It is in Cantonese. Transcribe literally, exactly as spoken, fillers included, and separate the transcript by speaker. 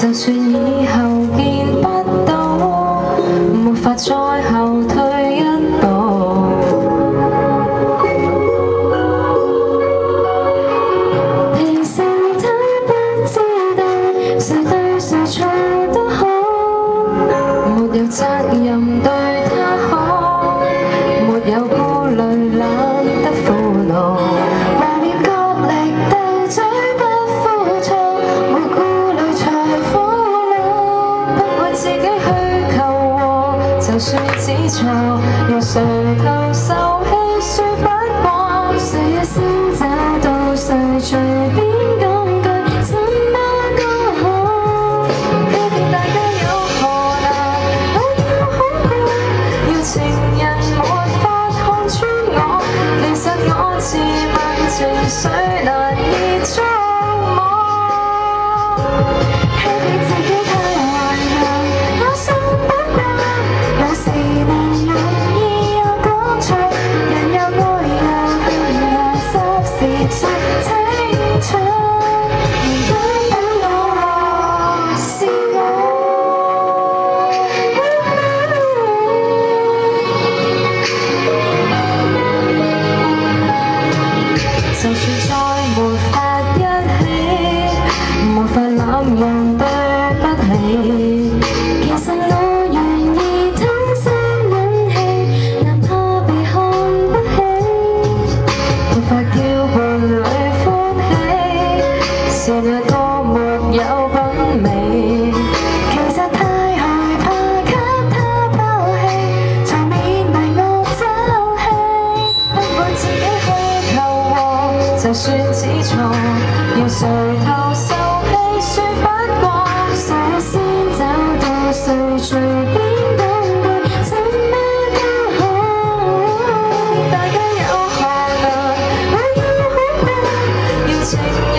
Speaker 1: 就算以後見不到，沒法再後退一步。平時他不知道誰對誰錯都好，沒有責任對他好，沒有顧慮懶得負勞。 就算只錯，用垂頭受氣說不過，誰一先找到誰隨便講句怎麼都好，欺騙大家有何難？我要好過，要情人沒法看穿我，其實我自問情緒難以捉摸，欺騙自己太壞良，有心不過。 有時難容易有講錯，人又愛又恨又霎時說清楚，而等等我是我。就算再沒法一起，無法濫用對不起，其實我。 是哪個沒有品味？其實太害怕給他拋棄，才勉勵我爭氣。不過自己去求和，就算只錯，要垂頭受氣說不過。誰先找到誰隨便講句怎麼都好，大家有何難？我要好過，要情。